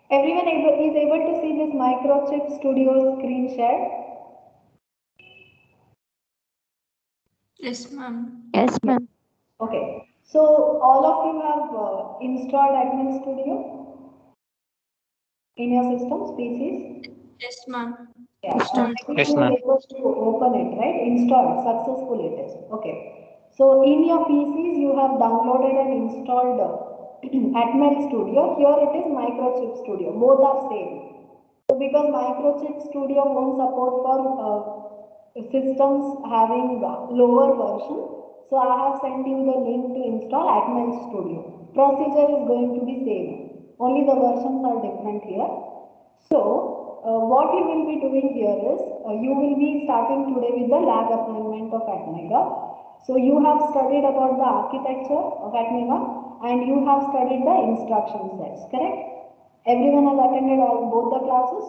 Everyone is able to see this Microchip Studio screen share? Yes, ma'am. Yes, Yeah. ma'am. Okay. So all of you have installed Admin Studio in your systems, PCs? Yes, ma'am. Yeah. Installed. Second, Yes, you are ma'am. able to open it, right? Installed. Successful it is. Okay. So in your PCs, you have downloaded and installed Atmel Studio. Here it is Microchip Studio. Both are same. So because Microchip Studio won't support for systems having lower version, so I have sent you the link to install Atmel Studio. Procedure is going to be same. Only the versions are different here. So what you will be doing here is you will be starting today with the lab assignment of Atmega. So you have studied about the architecture of Atmega and you have studied the instruction sets, correct? Everyone has attended all both the classes?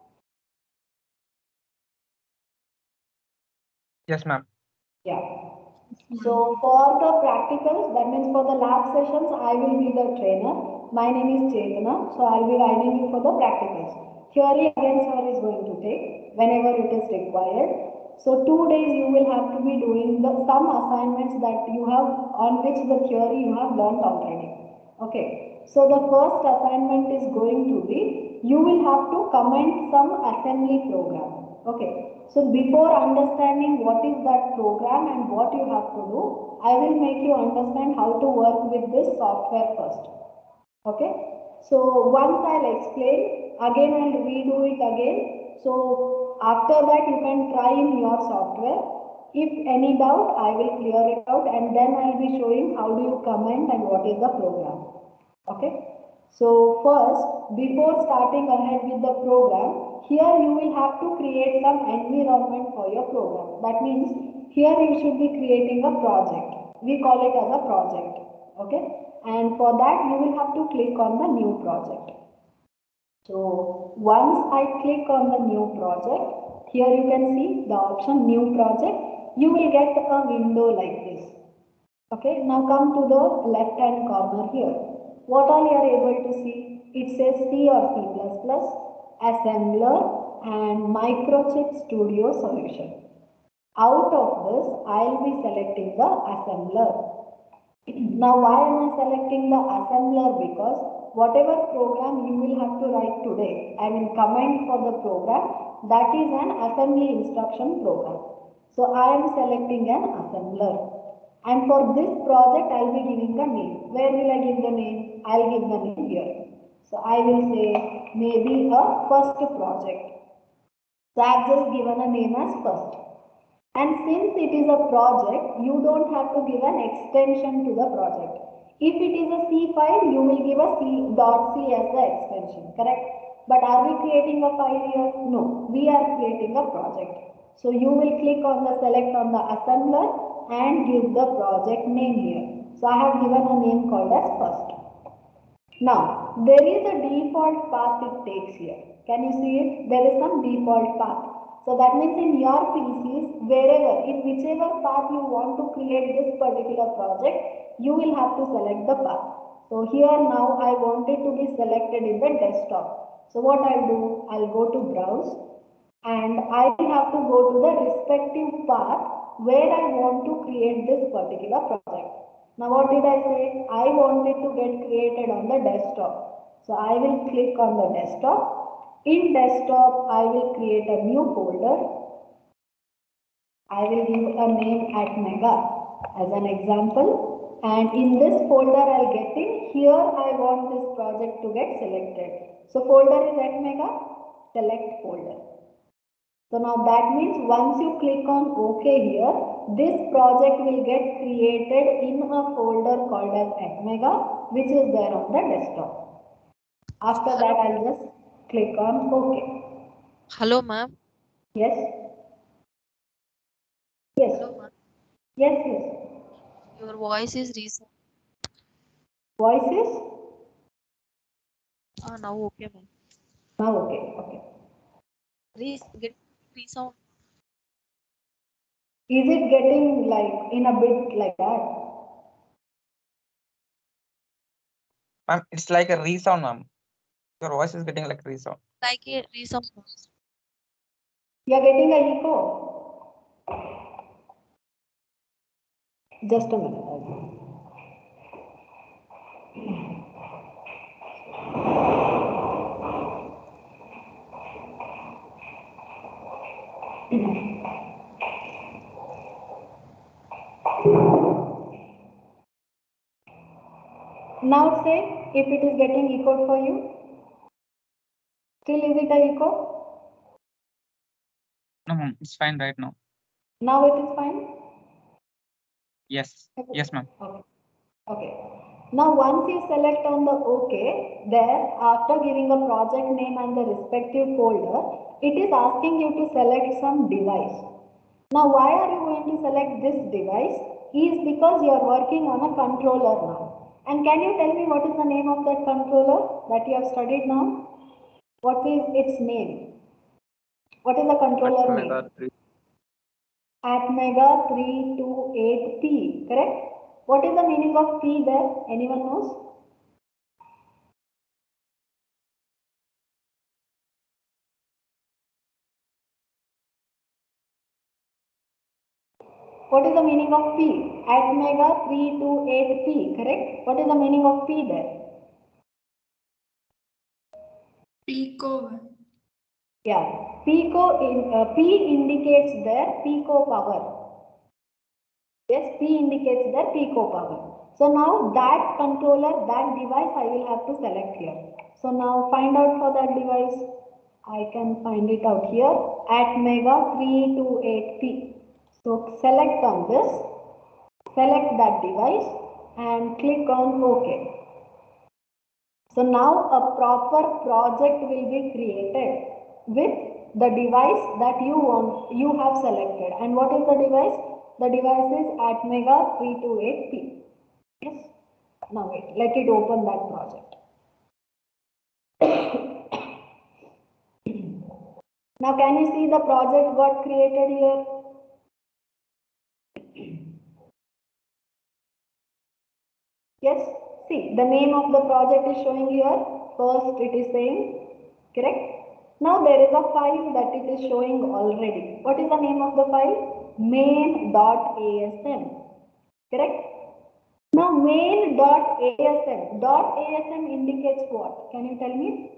Yes, ma'am. Yeah. So for the practicals, that means for the lab sessions, I will be the trainer. My name is Chetana, so I'll be guiding you for the practicals. Theory again sir is going to take whenever it is required. So 2 days you will have to be doing the some assignments that you have on which the theory you have learned already. Okay. So the first assignment is going to be you will have to comment some assembly program. Okay. So before understanding what is that program and what you have to do, I will make you understand how to work with this software first. Okay. So once I'll explain, again I'll redo it again. So after that you can try in your software. If any doubt, I will clear it out and then I'll be showing how do you comment and what is the program. Okay. So first, before starting ahead with the program, here you will have to create some environment for your program. That means here you should be creating a project. We call it as a project. Okay. And for that you will have to click on the new project. So once I click on the new project, here you can see the option new project. You will get a window like this. Okay, now come to the left hand corner here. What all you are able to see? It says C or C++, assembler and microchip studio solution. Out of this, I will be selecting the assembler. Now why am I selecting the assembler? Because whatever program you will have to write today, I mean comment for the program, that is an assembly instruction program. So I am selecting an assembler. And for this project I will be giving a name. Where will I give the name? I will give the name here. So I will say maybe a first project. So I have just given a name as first. And since it is a project, you don't have to give an extension to the project. If it is a C file, you will give a C.C as the extension, correct? But are we creating a file here? No, we are creating a project. So you will click on the select on the assembler and give the project name here. So I have given a name called as first. Now, there is a default path it takes here. Can you see it? There is some default path. So that means in your PCs, wherever, in whichever path you want to create this particular project, you will have to select the path. So here now I want it to be selected in the desktop. So what I'll do, I'll go to browse and I will have to go to the respective path where I want to create this particular project. Now what did I say? I want it to get created on the desktop. So I will click on the desktop. In desktop, I will create a new folder. I will give a name Atmega as an example. And in this folder I'll get in. Here I want this project to get selected. So folder is Atmega, select folder. So now that means once you click on OK here, this project will get created in a folder called as Atmega, which is there on the desktop. After that, I'll just click on OK. Hello, ma'am. Yes, yes, Hello, ma'am. yes, yes. Your voice is recent. Voices? Now okay, ma'am. Now OK, OK. Get resound. Is it getting like in a bit like that? Ma'am, it's like a resound, ma'am. Your voice is getting like resound. Like a resound. You are getting a echo. Just a minute. Now say if it is getting echoed for you. Still is it a echo? No, ma'am, it's fine right now. Now it is fine? Yes. Yes, ma'am. Okay. Okay. Now once you select on the OK, there after giving a project name and the respective folder, it is asking you to select some device. Now why are you going to select this device? Is because you are working on a controller now. And can you tell me what is the name of that controller that you have studied now? What is its name? What is the controller name? Atmega 328P, correct? What is the meaning of P there? Anyone knows? What is the meaning of P? Atmega 328P, correct? What is the meaning of P there? Pico. Yeah, P indicates their pico power. Yes, P indicates their pico power. So now that controller, that device I will have to select here. So now find out for that device. I can find it out here. Atmega 328P. So select on this, select that device and click on OK. So now a proper project will be created with the device that you have selected. And what is the device? The device is Atmega 328P. Yes. Now wait, let it open that project. Now can you see the project got created here? Yes, see the name of the project is showing here. First it is saying, correct? Now there is a file that it is showing already. What is the name of the file? Main.asm, correct? Now main.asm, .asm indicates what? Can you tell me?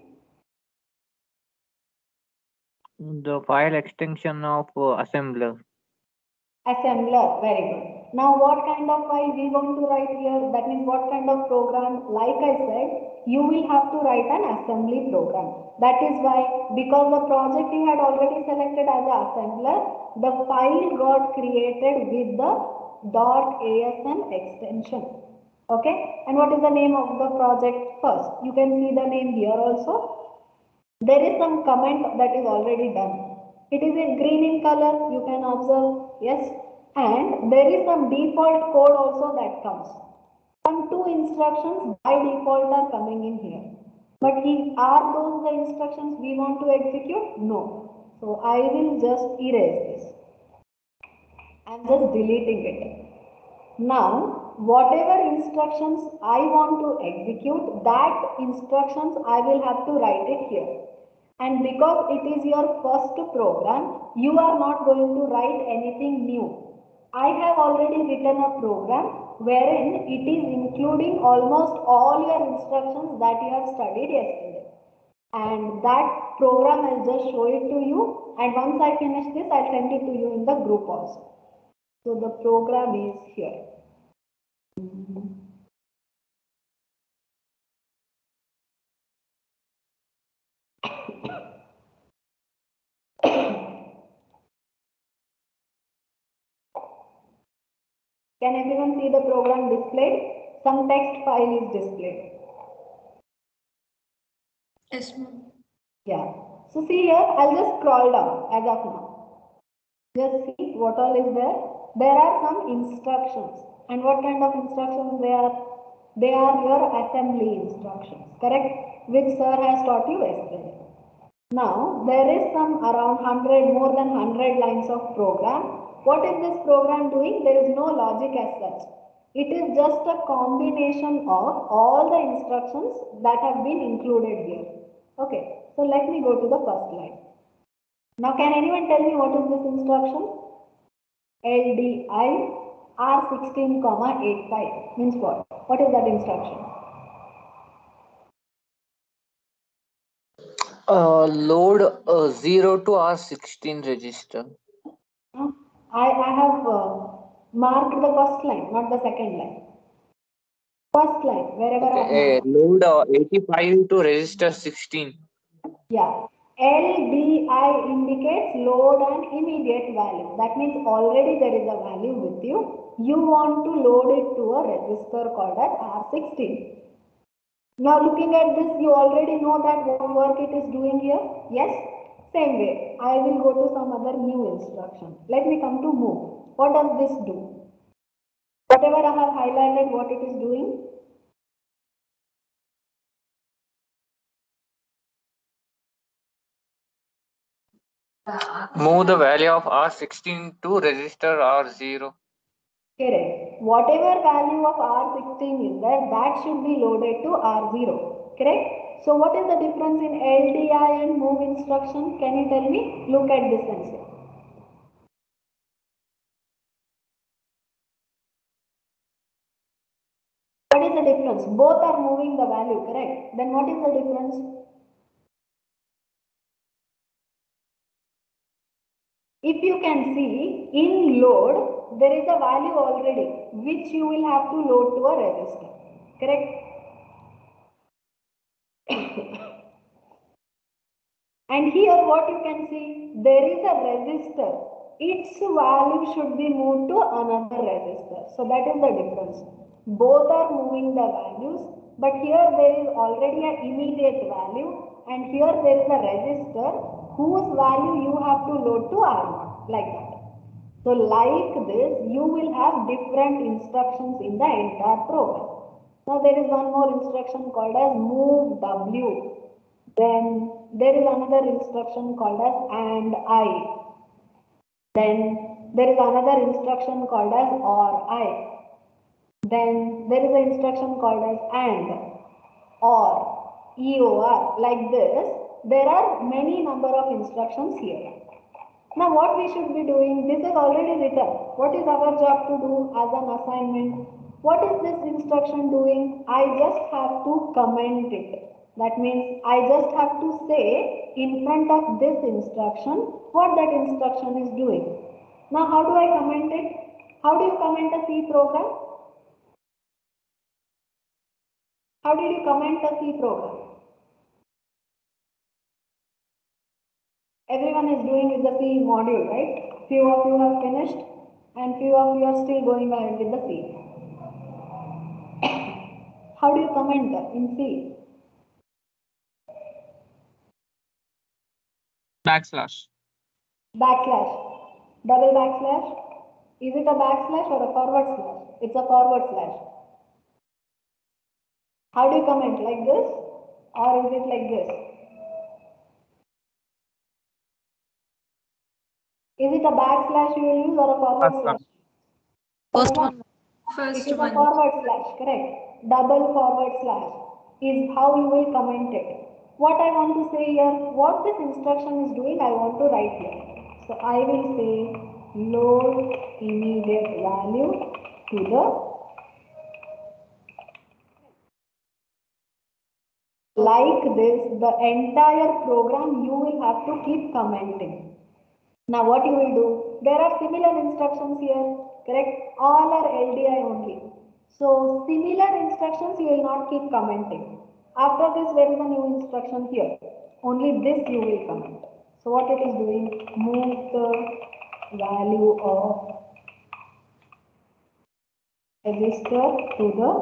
The file extension of assembler. Assembler, very good. Now what kind of file we want to write here? That means what kind of program? Like I said, you will have to write an assembly program. That is why, because the project you had already selected as an assembler, the file got created with the .asm extension. Okay, and what is the name of the project first? You can see the name here also. There is some comment that is already done. It is in green in color, you can observe, yes. And there is some default code also that comes. Some 2 instructions by default are coming in here. But are those the instructions we want to execute? No. So I will just erase this. I am just deleting it. Now, whatever instructions I want to execute, that instructions I will have to write it here. And because it is your first program, you are not going to write anything new. I have already written a program wherein it is including almost all your instructions that you have studied yesterday. And that program I'll just show it to you. And once I finish this, I'll send it to you in the group also. So the program is here. Can everyone see the program displayed? Some text file is displayed. Yes, ma'am. Yeah. So see here, I'll just scroll down as of now. Just see what all is there. There are some instructions. And what kind of instructions they are? They are your assembly instructions, correct? Which sir has taught you yesterday. Now, there is some around 100, more than 100 lines of program. What is this program doing? There is no logic as such. It is just a combination of all the instructions that have been included here. Okay, so let me go to the first line. Now can anyone tell me what is this instruction? LDI R16, 85 means what? What is that instruction? Load 0 to R16 register. I have marked the first line, not the second line. First line, wherever I have marked. Load 85 to register 16. Yeah. LDI indicates load an immediate value. That means already there is a value with you. You want to load it to a register called as R16. Now looking at this, you already know that what work it is doing here. Yes? Same way. I will go to some other new instruction. Let me come to move. What does this do? Whatever I have highlighted, what it is doing? Move the value of R16 to register R0. Correct. Whatever value of R16 is there, that should be loaded to R0. Correct? So what is the difference in LDI and move instruction? Can you tell me? Look at this answer. What is the difference? Both are moving the value, correct? Then what is the difference? If you can see, in load, there is a value already, which you will have to load to a register. Correct? And here what you can see, there is a register. Its value should be moved to another register. So that is the difference. Both are moving the values, but here there is already an immediate value, and here there is a register whose value you have to load to R0, like that. So like this, you will have different instructions in the entire program. Now there is one more instruction called as move W. Then there is another instruction called as AND I. Then there is another instruction called as OR I. Then there is an instruction called as AND, OR, EOR. Like this, there are many number of instructions here. Now what we should be doing, this is already written. What is our job to do as an assignment? What is this instruction doing? I just have to comment it. That means I just have to say in front of this instruction what that instruction is doing. Now how do I comment it? How do you comment a C program? How did you comment a C program? Everyone is doing with the C module, right? Few of you have finished and few of you are still going ahead with the C. How do you comment that in C? Backslash. Backslash. Double backslash. Is it a backslash or a forward slash? It's a forward slash. How do you comment? Like this? Or is it like this? Is it a backslash you will use or a forward slash? First one. It First is a one. forward slash, correct. Double forward slash is how you will comment it. What I want to say here, what this instruction is doing, I want to write here. So I will say load immediate value to the like this, the entire program you will have to keep commenting. Now what you will do, there are similar instructions here, correct? All are LDI only. So similar instructions you will not keep commenting. After this there is a new instruction here. Only this you will comment. So what it is doing, move the value of register to the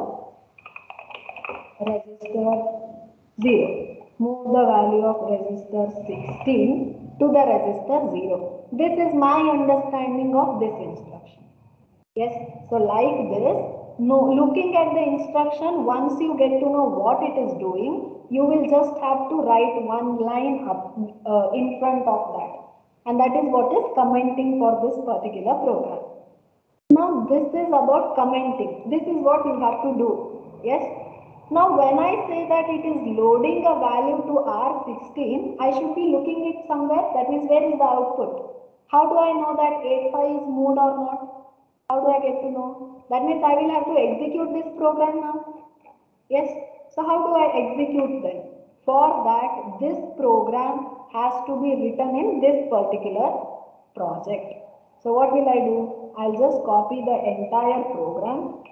register 0. Move the value of register 16 to the register 0. This is my understanding of this instruction. Yes, so like this, looking at the instruction, once you get to know what it is doing, you will just have to write one line up in front of that. And that is what is commenting for this particular program. Now this is about commenting. This is what you have to do. Yes. Now when I say that it is loading a value to R16, I should be looking it somewhere. That means where is the output? How do I know that 85 is moved or not? How do I get to know? That means I will have to execute this program now. Yes. So how do I execute then? For that, this program has to be written in this particular project. So what will I do? I'll just copy the entire program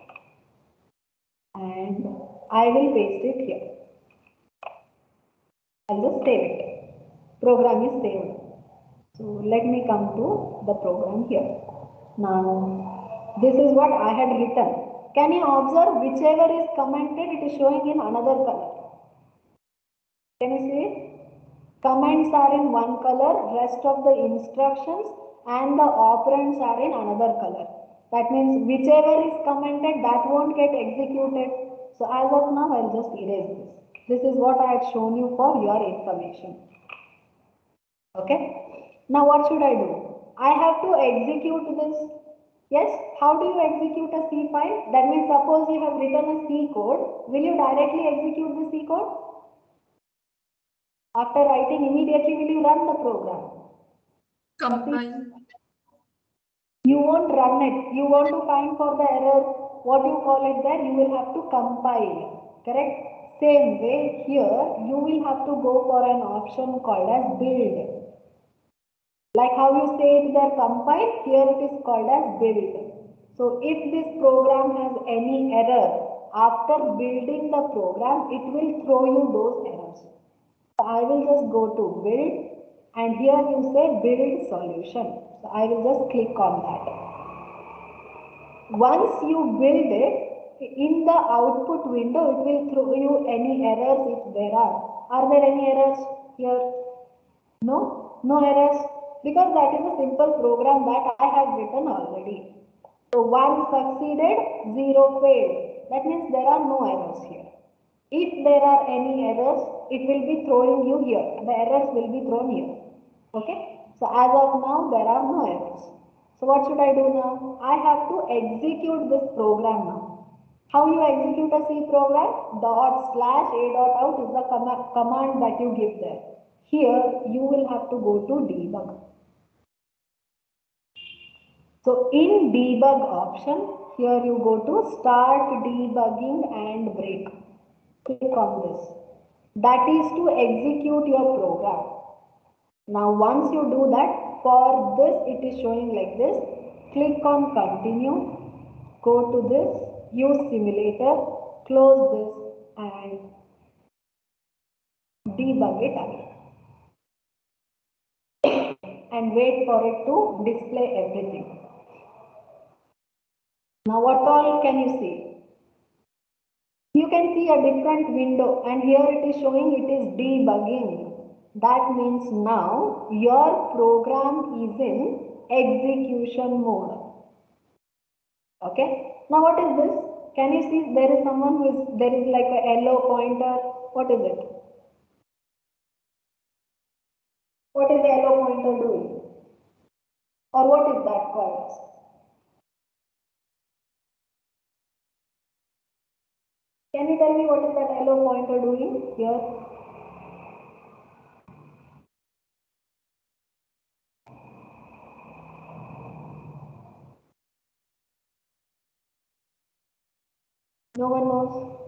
and I will paste it here. I'll just save it. Program is saved. So let me come to the program here. Now, this is what I had written. Can you observe whichever is commented, it is showing in another color. Can you see it? Comments are in one color, rest of the instructions and the operands are in another color. That means whichever is commented, that won't get executed. So as of now, I'll just erase this. This is what I had shown you for your information. Okay. Now what should I do? I have to execute this. Yes. How do you execute a C file? That means suppose you have written a C code. Will you directly execute the C code? After writing, immediately will you run the program? Compile. You won't run it. You want to find for the error, what you call it there, you will have to compile. Correct? Same way here, you will have to go for an option called as build. Like how you say it there compile, here it is called as build. So if this program has any error, after building the program, it will throw you those errors. So I will just go to build and here you say build solution. So I will just click on that. Once you build it, in the output window, it will throw you any errors if there are. Are there any errors here? No? No errors? Because that is a simple program that I have written already. So 1 succeeded, 0 failed. That means there are no errors here. If there are any errors, it will be throwing you here. The errors will be thrown here. Okay? So as of now, there are no errors. So what should I do now? I have to execute this program now. How you execute a C program? ./a.out is the command that you give there. Here, you will have to go to debug. So in debug option, here you go to start debugging and break. Click on this. That is to execute your program. Now once you do that, for this it is showing like this. Click on continue, go to this, use simulator, close this and debug it again. And wait for it to display everything. Now what all can you see? You can see a different window and here it is showing it is debugging. That means now your program is in execution mode. Okay. Now what is this? Can you see there is someone who is, there is like a yellow pointer. What is it? What is the yellow pointer doing? Or what is that called? Can you tell me what is that yellow pointer doing here? No one knows.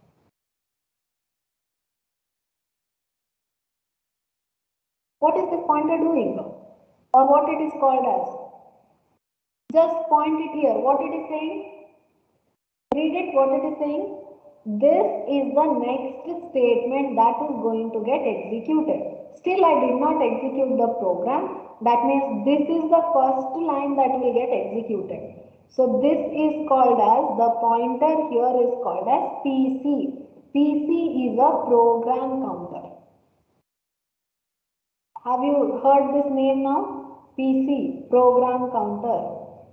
What is this pointer doing? Or what it is called as? Just point it here. What it is saying? Read it, what it is saying. This is the next statement that is going to get executed. Still, I did not execute the program. That means this is the first line that will get executed. So this is called as, the pointer here is called as PC. PC is a program counter. Have you heard this name now? PC, program counter.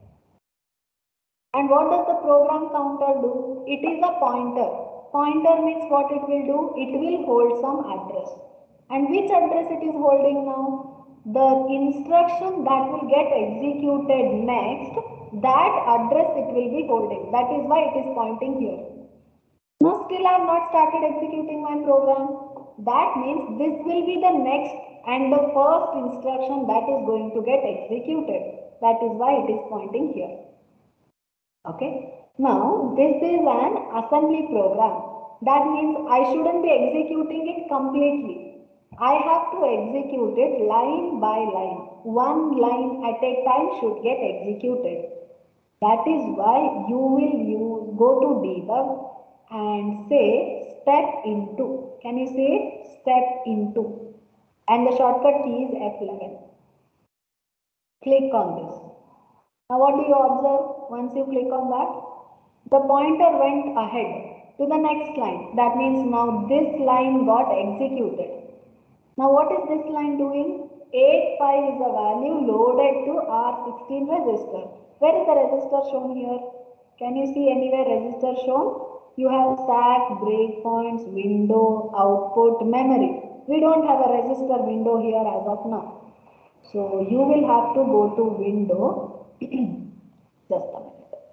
And what does the program counter do? It is a pointer. Pointer means what it will do? It will hold some address. And which address it is holding now? The instruction that will get executed next, that address it will be holding. That is why it is pointing here. Now still still I have not started executing my program. That means this will be the next and the first instruction that is going to get executed. That is why it is pointing here. Okay. Now this is an assembly program. That means I shouldn't be executing it completely. I have to execute it line by line. One line at a time should get executed. That is why you will go to debug and say step into. Can you say step into? And the shortcut key is F11. Click on this. Now what do you observe once you click on that? The pointer went ahead to the next line. That means now this line got executed. Now what is this line doing? 85 is a value loaded to R16 register. Where is the register shown here? Can you see anywhere register shown? You have stack, breakpoints, window, output, memory. We don't have a register window here as of now. So you will have to go to window. Just a minute.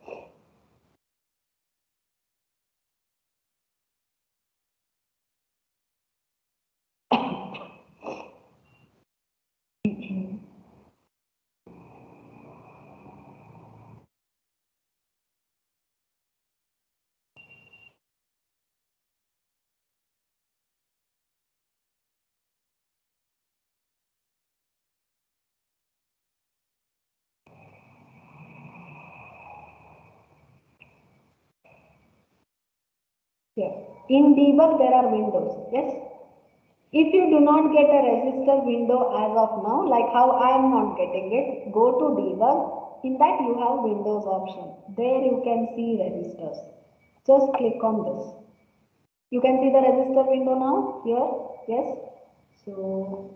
Here. In debug there are windows. Yes. If you do not get a register window as of now, like how I am not getting it, go to debug. In that you have Windows option. There you can see registers. Just click on this. You can see the register window now here. Yes. So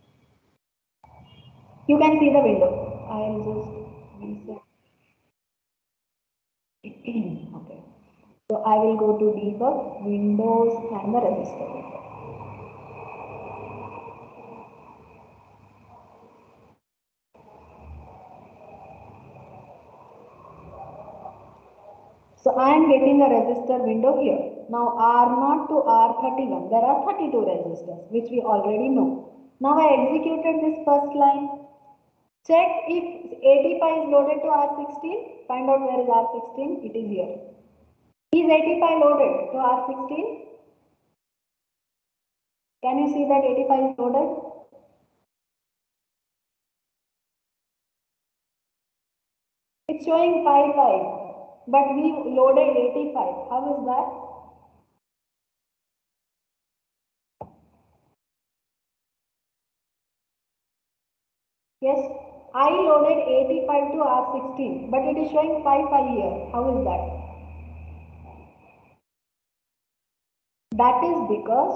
you can see the window. I'll just reset. Okay. So I will go to debug, Windows and the register window. So I am getting a register window here. Now R0 to R31, there are 32 registers which we already know. Now I executed this first line. Check if 85 is loaded to R16. Find out where is R16. It is here. Is 85 loaded to R16? Can you see that 85 is loaded? It's showing 55, but we loaded 85. How is that? Yes, I loaded 85 to R16, but it is showing 55 here. How is that? That is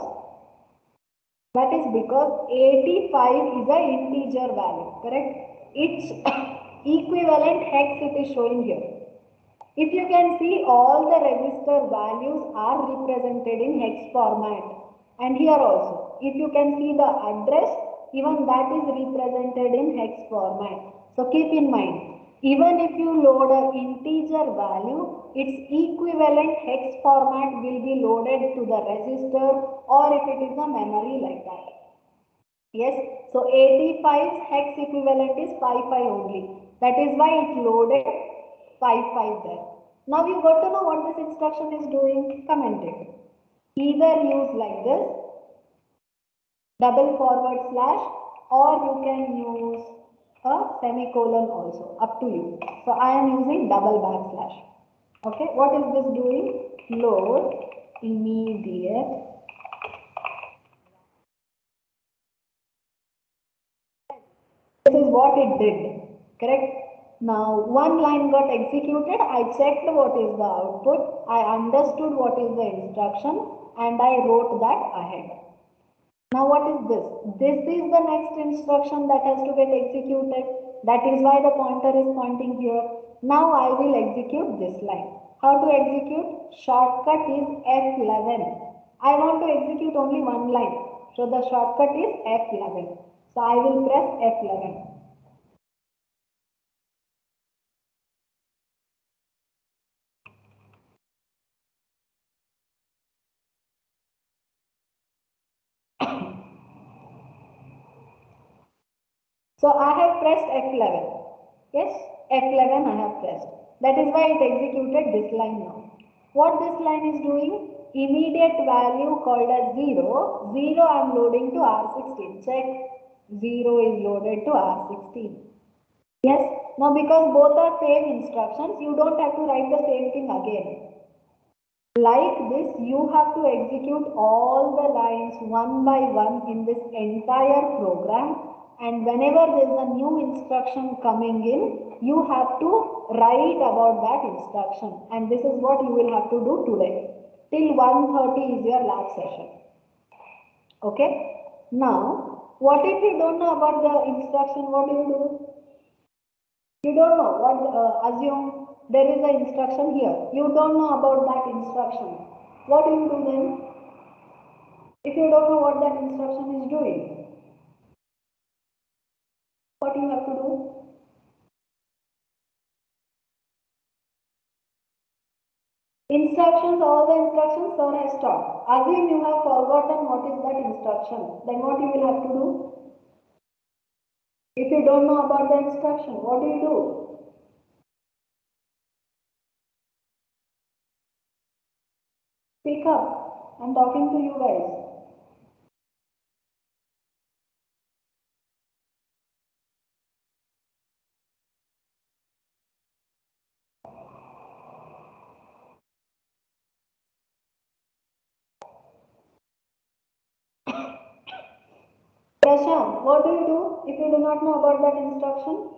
because 85 is an integer value, correct? Its equivalent hex it is showing here. If you can see, all the register values are represented in hex format, and here also if you can see the address, even that is represented in hex format. So keep in mind, even if you load an integer value, its equivalent hex format will be loaded to the register, or if it is a memory, like that. Yes, so 85's hex equivalent is 55 only. That is why it loaded 55 there. Now you got to know what this instruction is doing. Comment it. Either use like this, double forward slash, or you can use a semicolon also. Up to you. So I am using double backslash. Okay, what is this doing? Load immediate. This is what it did. Correct? Now, one line got executed, I checked what is the output, I understood what is the instruction, and I wrote that ahead. Now, what is this? This is the next instruction that has to get executed. That is why the pointer is pointing here. Now, I will execute this line. How to execute? Shortcut is F11. I want to execute only one line. So, the shortcut is F11. So, I will press F11. So I have pressed F11. Yes, F11 I have pressed. That is why it executed this line now. What this line is doing? Immediate value called as 0. 0 I am loading to R16. Check. 0 is loaded to R16. Yes. Now because both are same instructions, you don't have to write the same thing again. Like this, you have to execute all the lines one by one in this entire program, and whenever there is a new instruction coming in, you have to write about that instruction, and this is what you will have to do today. Till 1:30 is your lab session. Okay? Now, what if you don't know about the instruction? What do you do? You don't know what, assume there is an instruction here. You don't know about that instruction. What do you do then? If you don't know what that instruction is doing, what you have to do? Instructions, all the instructions sir has taught. Assume you have forgotten what is that instruction. Then what you will have to do? If you don't know about the instruction, what do you do? Speak up. I'm talking to you guys. Prashant, what do you do if you do not know about that instruction?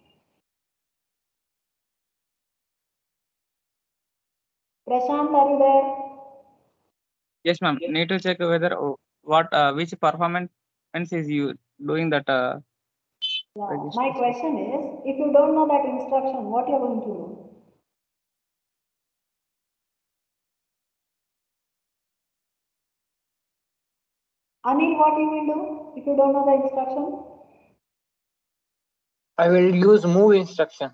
Prashant, are you there? Yes, ma'am. Need to check whether what which performance is you doing that Yeah. My registration. question is, if you don't know that instruction, what you are going to do? Anil, what you will do if you don't know the instruction? I will use move instruction.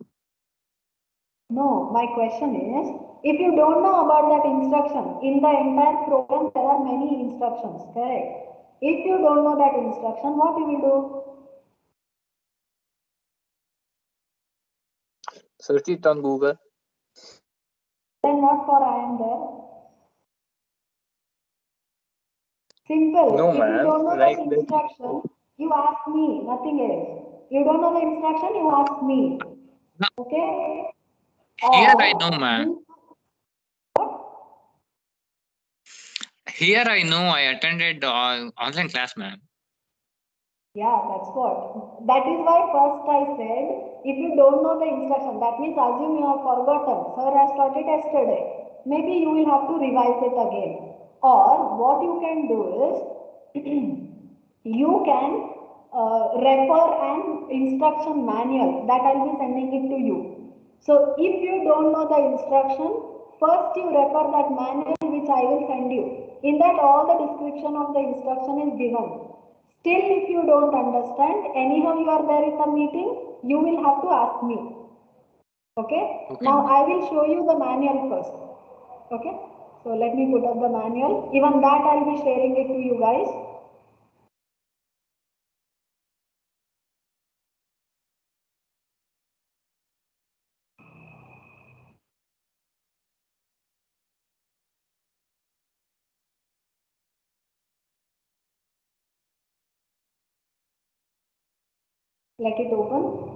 No, my question is, if you don't know about that instruction, in the entire program there are many instructions, correct? If you don't know that instruction, what you will do? Search it on Google. Then what for I am there? Simple. No, If you ma'am. don't know Like that that. instruction, you ask me, nothing else. You don't know the instruction, you ask me. No. Okay? Here I Or know, ma'am. you, what? Here I know I attended online class, ma'am. Yeah, that's what. That is why first I said, if you don't know the instruction, that means assume you have forgotten. Sir has taught it yesterday. Maybe you will have to revise it again. Or what you can do is, you can refer an instruction manual that I'll be sending it to you. So if you don't know the instruction, first you refer that manual which I will send you. In that all the description of the instruction is given. Still, if you don't understand, anyhow you are there in the meeting, you will have to ask me. Okay? Okay, Now ma'am. I will show you the manual first. Okay? So let me put up the manual. Even that I will be sharing it to you guys. Let it open.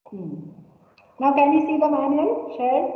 Now can you see the manual shared?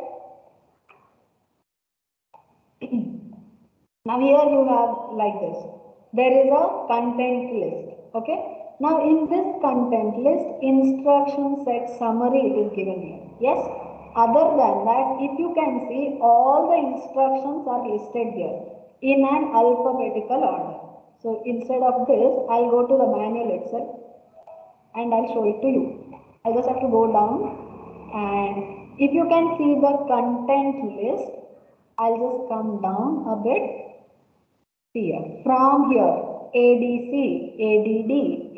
Now here you have like this. There is a content list. Okay. Now in this content list, instruction set summary it is given here. Yes. Other than that, if you can see, all the instructions are listed here in an alphabetical order. So instead of this, I'll go to the manual itself and I'll show it to you. I just have to go down, and if you can see the content list, I'll just come down a bit. Here, from here, ADC, ADD,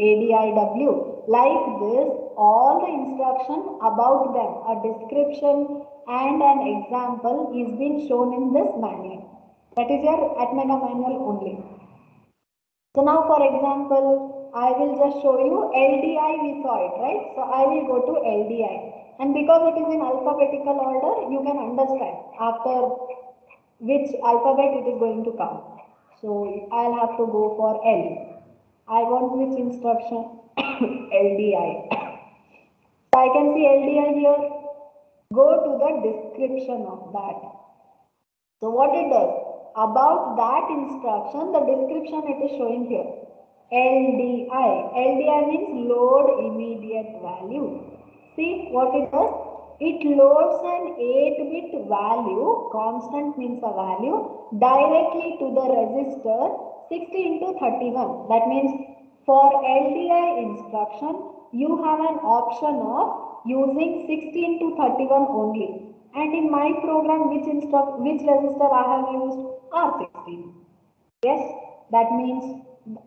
ADIW, like this, all the instruction about them, a description and an example is being shown in this manual. That is your Atmega manual only. So now for example, I will just show you LDI, we saw it, right? So I will go to LDI, and because it is in alphabetical order, you can understand after which alphabet it is going to come. So I'll have to go for L. I want which instruction? LDI. So I can see LDI here. Go to the description of that. So what it does? About that instruction, the description it is showing here. LDI. LDI means load immediate value. See what it does? It loads an 8-bit value, constant means a value, directly to the register 60 into 31. That means for LDI instruction, you have an option of using 60 into 31 only. And in my program, which register I have used? R16. Yes, that means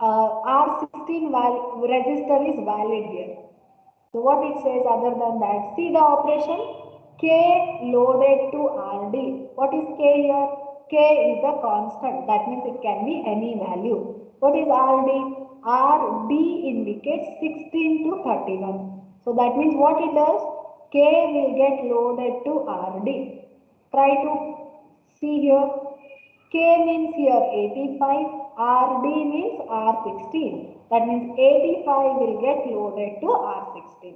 R16 register is valid here. So what it says other than that? See the operation K loaded to RD. What is K here? K is a constant. That means it can be any value. What is RD? RD indicates 16 to 31. So that means what it does? K will get loaded to RD. Try to see here. K means here 85. RD means R16. That means 85 will get loaded to R16.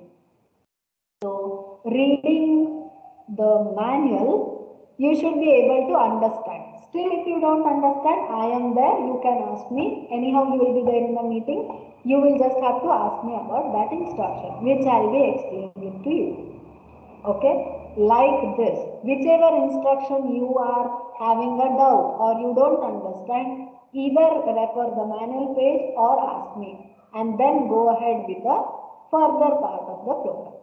So reading the manual, you should be able to understand. Still, if you don't understand, I am there. You can ask me. Anyhow, you will be there in the meeting. You will just have to ask me about that instruction, which I will be explaining to you. Okay, like this. Whichever instruction you are having a doubt or you don't understand, either refer the manual page or ask me, and then go ahead with the further part of the program.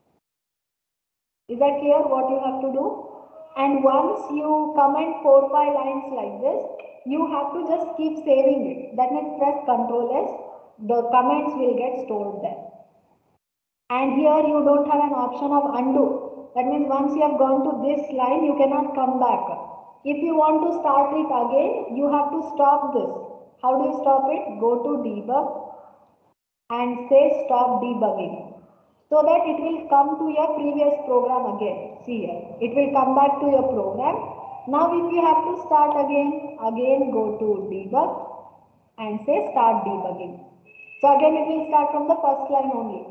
Is that clear what you have to do? And once you comment 4-5 lines like this, you have to just keep saving it. That means press Ctrl S, the comments will get stored there. And here you don't have an option of undo. That means once you have gone to this line, you cannot come back. If you want to start it again, you have to stop this. How do you stop it? Go to debug and say stop debugging. So that it will come to your previous program again. See here, it will come back to your program. Now if you have to start again go to debug and say start debugging. So again it will start from the first line only.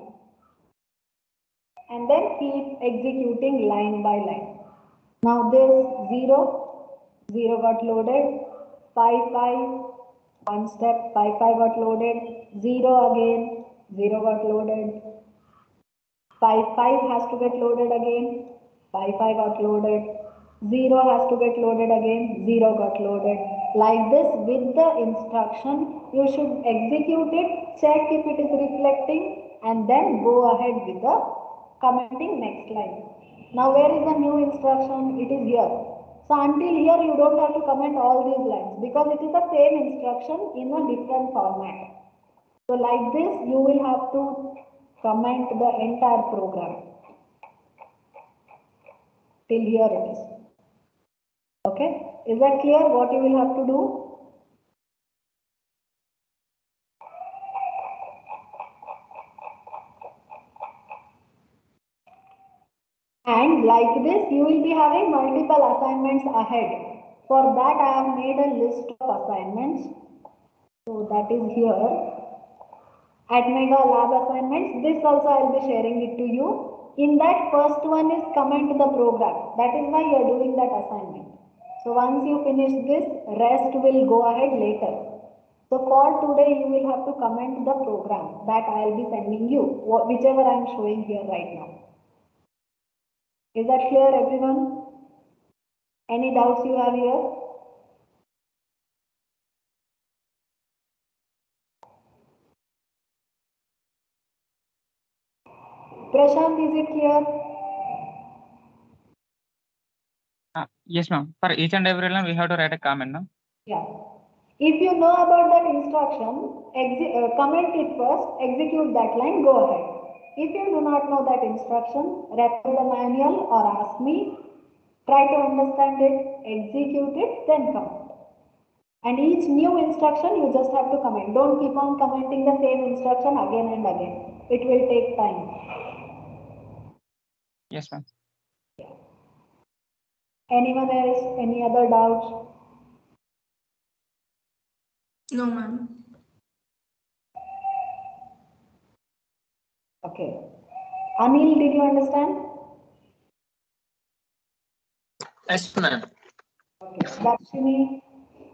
And then keep executing line by line. Now this 0 got loaded, 5, one step, 5 got loaded, 0 again, 0 got loaded, 5 has to get loaded again, 5 got loaded, 0 has to get loaded again, 0 got loaded. Like this with the instruction, you should execute it, check if it is reflecting, and then go ahead with the commenting next line. Now where is the new instruction? It is here. So until here you don't have to comment all these lines because it is the same instruction in a different format. So like this you will have to comment the entire program. Till here it is. Okay, is that clear what you will have to do? And like this, you will be having multiple assignments ahead. For that, I have made a list of assignments. So that is here. Atmega lab assignments. This also I will be sharing it to you. In that first one is comment the program. That is why you are doing that assignment. So once you finish this, rest will go ahead later. So for today, you will have to comment the program that I will be sending you, whichever I am showing here right now. Is that clear, everyone? Any doubts you have here? Prashant, is it clear? Yes, ma'am. For each and every line, we have to write a comment, no? Yeah. If you know about that instruction, comment it first, execute that line, go ahead. If you do not know that instruction, refer the manual or ask me, try to understand it, execute it, then comment. And each new instruction you just have to comment. Don't keep on commenting the same instruction again and again. It will take time. Yes, ma'am. Anyone else? Any other doubts? No, ma'am. Okay. Anil, did you understand? Yes, ma'am. Okay. Lakshmi?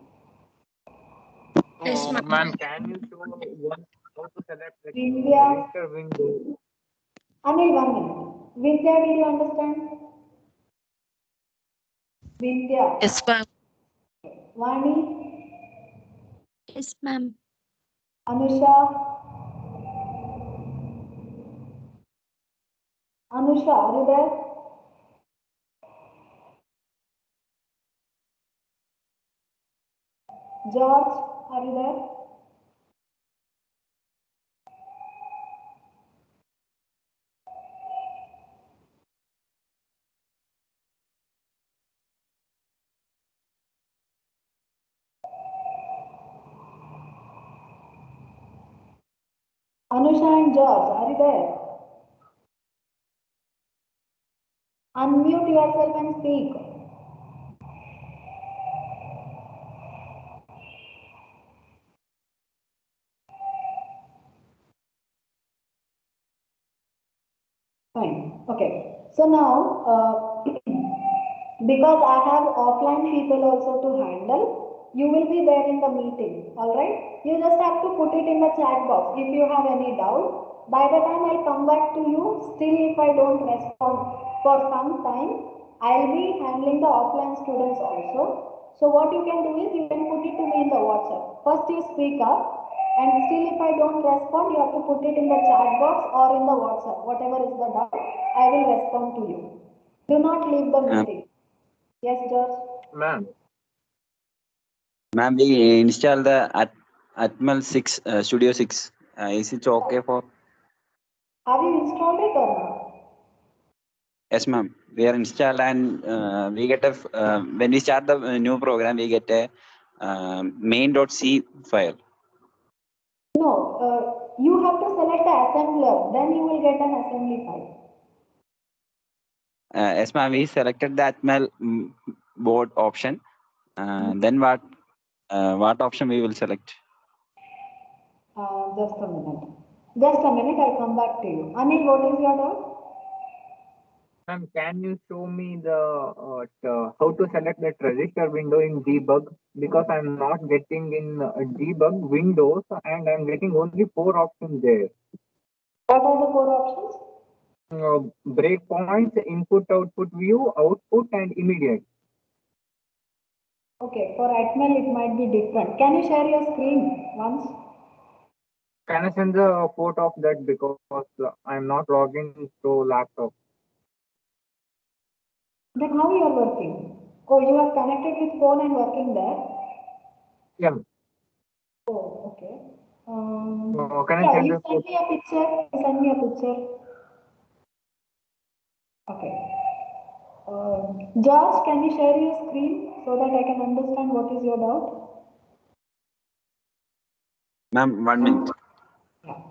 Yes, ma'am. Ma'am, can you show one how to select the India? register window? Anil, 1 minute. Vidya, did you understand? Vidya? Yes, ma'am. Vani? Yes, ma'am. Anusha? Anusha, are you there? George, are you there? Anusha and George, are you there? Unmute yourself and speak. Fine. Okay. So now, because I have offline people also to handle, you will be there in the meeting. All right. You just have to put it in the chat box if you have any doubt. By the time I come back to you, still if I don't respond for some time, I'll be handling the offline students also. So what you can do is you can put it to me in the WhatsApp. First you speak up, and still if I don't respond, you have to put it in the chat box or in the WhatsApp. Whatever is the doubt, I will respond to you. Do not leave the meeting. Yes, George? Ma'am, Ma'am, we install the Atmel 6, Studio 6. Is it okay for? Have you installed it or not? Yes, ma'am. We are installed and we get a, when we start the new program, we get a main.c file. No, you have to select the assembler, then you will get an assembly file. Yes, ma'am. We selected the Atmel board option. Then what option we will select? Just a minute. Just a minute, I'll come back to you. Anil, what is your doubt? ma'am, can you show me how to select that register window in debug? Because I'm not getting in debug windows and I'm getting only 4 options there. What are the 4 options? Breakpoints, input, output view, output, and immediate. Okay, for Atmel it might be different. Can you share your screen once? Can I send the photo of that because I'm not logging to laptop? Then how you are working? Oh, you are connected with phone and working there? Yeah. Oh, okay. Can I Yeah, send you the send me a picture. You send me a picture. Okay. George, can you share your screen so that I can understand what is your doubt? Ma'am, 1 minute. Yeah.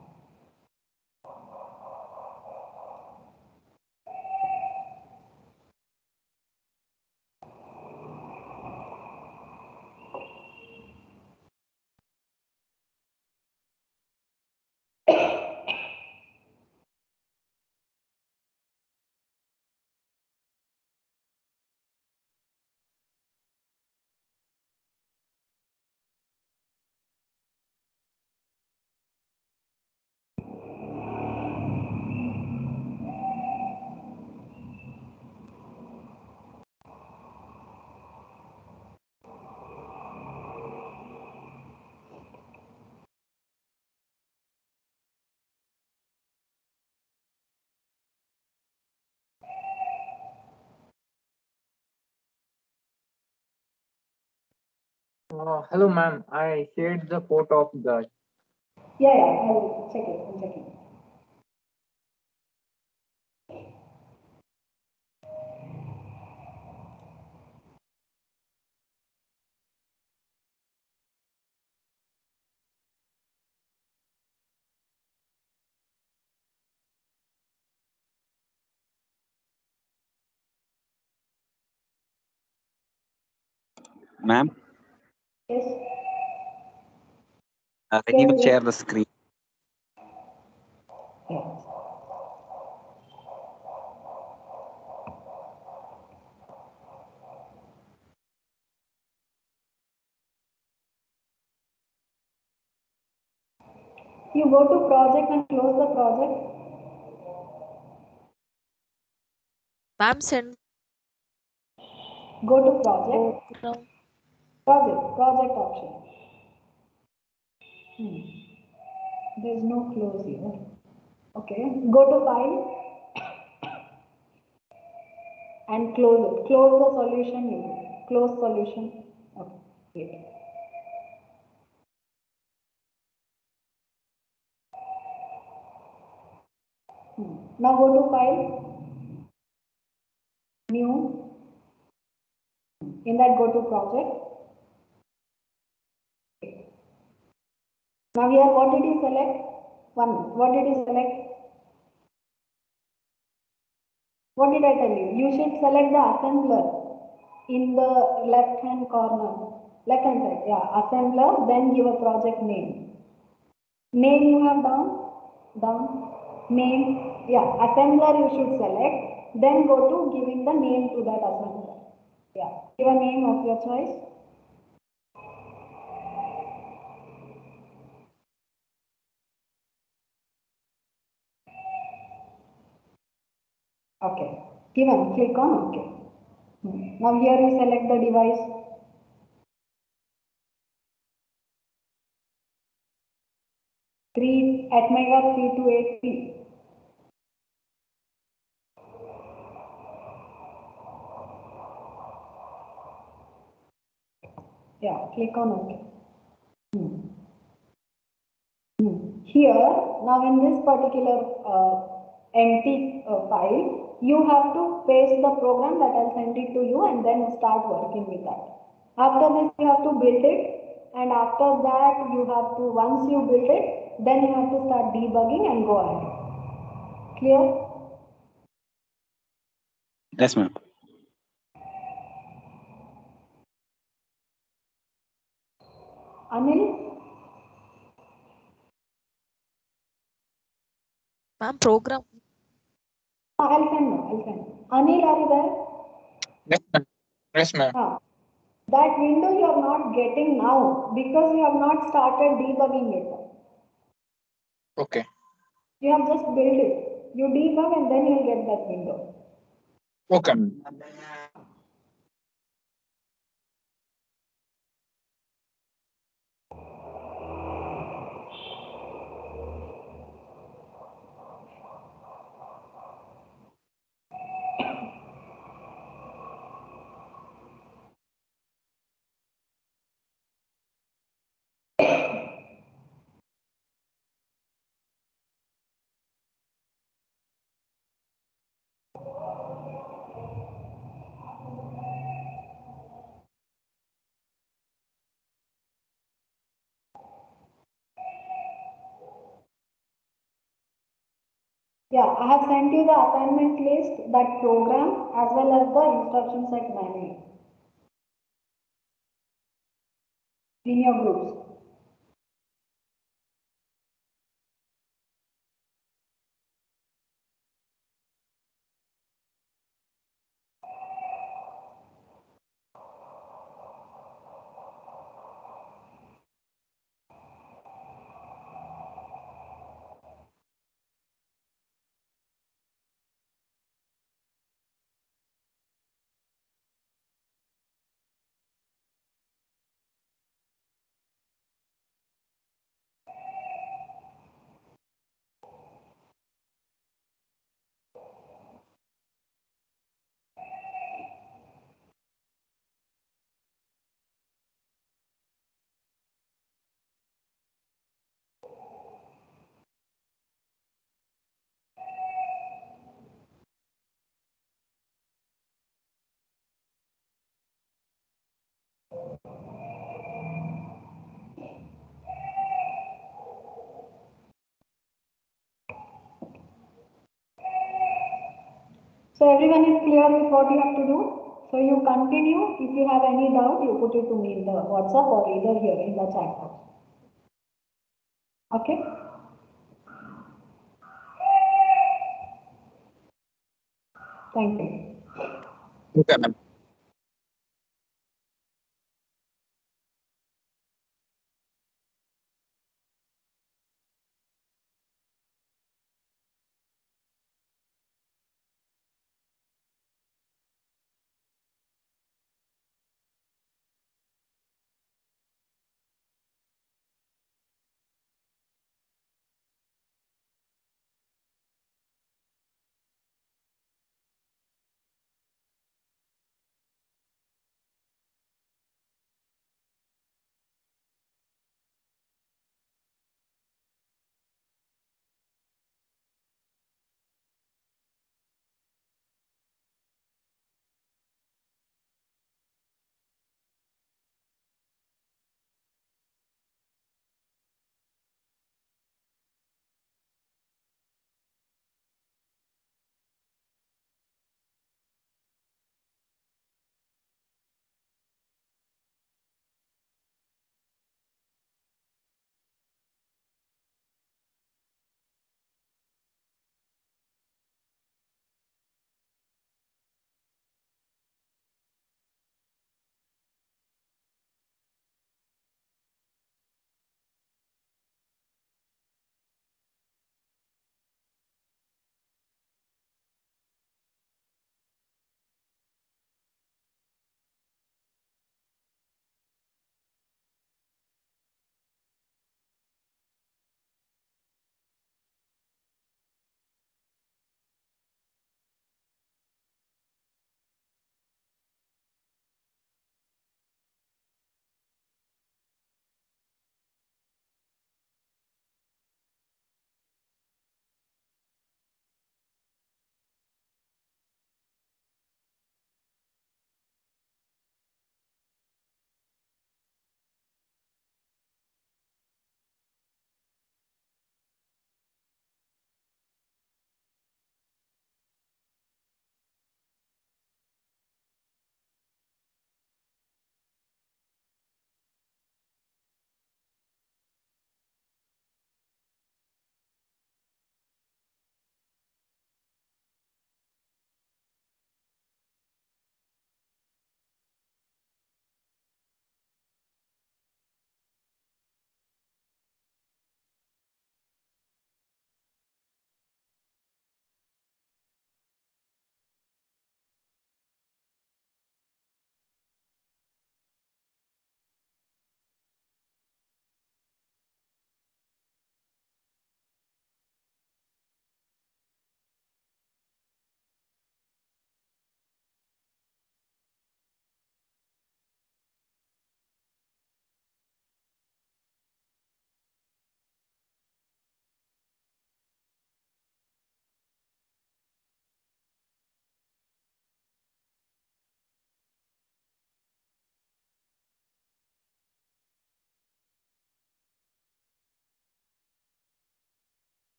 Hello, ma'am. I shared the photo of the. Yeah, I'll check it. I'm checking. Ma'am, Yes. can you Yes, share yes. the screen? Yeah. You go to project and close the project. Ma'am, send Go to project. program. Project option. There's no close here. Okay. Go to file and close it. Close the solution. You do. Close solution. Okay. Great. Now go to file, new. In that go to project. Now here what did you select? One. What did you select? What did I tell you? You should select the assembler in the left hand corner. Left hand side. Yeah. Assembler. Then give a project name. Name you have down. Down. Name. Yeah. Assembler you should select. Then go to giving the name to that assembler. Yeah. Give a name of your choice. Okay. Given, click on OK. Now here you select the device. Three Atmega 3283. Yeah, click on OK. Here, now in this particular empty file, you have to paste the program that I'll send it to you and then start working with that. After this, you have to build it, and after that, you have to, once you build it, then you have to start debugging and go ahead. Clear? Yes, ma'am. Anil? Ma'am, program. I'll send now, I'll send. Anil, are you there? Yes, ma'am. Yes, ma'am. That window you are not getting now because you have not started debugging it. Okay. You have just built it. You debug and then you'll get that window. Okay. Yeah, I have sent you the assignment list, that program as well as the instruction set manual in your groups. So everyone is clear with what you have to do? So you continue. If you have any doubt, you put it to me in the WhatsApp or either here in the chat box. Okay? Thank you. Okay, ma'am.